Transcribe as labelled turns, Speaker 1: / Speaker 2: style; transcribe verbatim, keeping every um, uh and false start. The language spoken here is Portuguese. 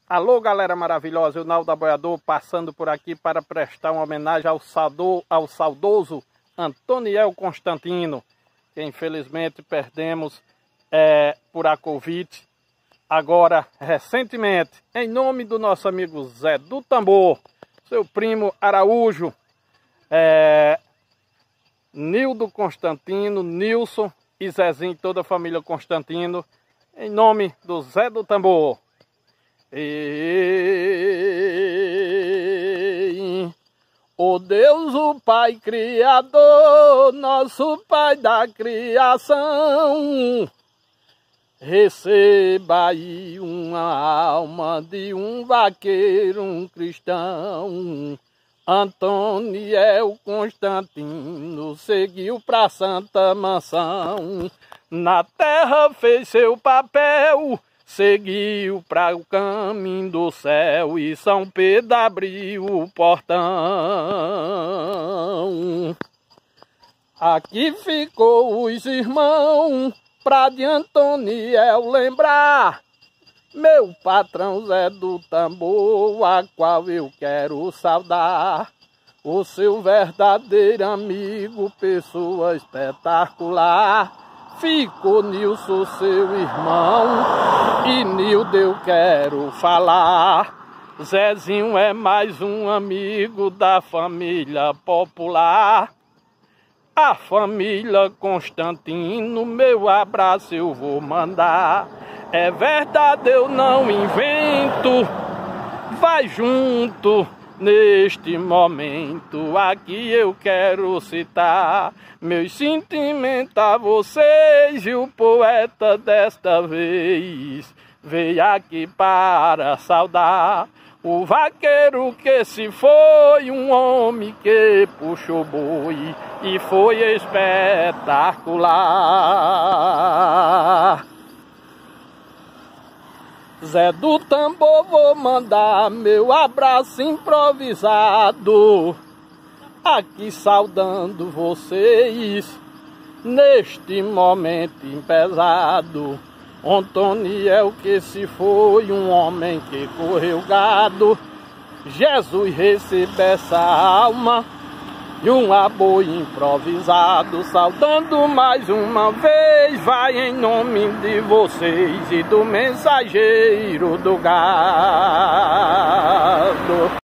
Speaker 1: Alô, galera maravilhosa, o Naldo Aboiador passando por aqui para prestar uma homenagem ao, saudo, ao saudoso Antoniel Constantino, que infelizmente perdemos é, por a Covid. Agora, recentemente, em nome do nosso amigo Zé do Tambor, seu primo Araújo, é, Nildo Constantino, Nilson e Zezinho, toda a família Constantino, em nome do Zé do Tambor. E o Deus, o Pai Criador, nosso Pai da criação, receba aí uma alma de um vaqueiro, um cristão. Antoniel Constantino seguiu pra Santa Mansão, na terra fez seu papel, seguiu para o caminho do céu e São Pedro abriu o portão. Aqui ficou os irmãos pra de Antoniel lembrar, meu patrão Zé do Tambor, a qual eu quero saudar. O seu verdadeiro amigo, pessoa espetacular. Ficou Nilson, seu irmão, e Nildo eu quero falar. Zezinho é mais um amigo da família popular. A família Constantino, meu abraço eu vou mandar. É verdade, eu não invento, vai junto. Neste momento aqui eu quero citar meus sentimentos a vocês, e o poeta desta vez veio aqui para saudar o vaqueiro que se foi, um homem que puxou boi e foi espetacular. Zé do Tambor, vou mandar meu abraço improvisado, aqui saudando vocês neste momento pesado. Antoniel que se foi, um homem que correu gado, Jesus recebe essa alma e um aboio improvisado, saudando mais uma vez, vai em nome de vocês e do mensageiro do gado.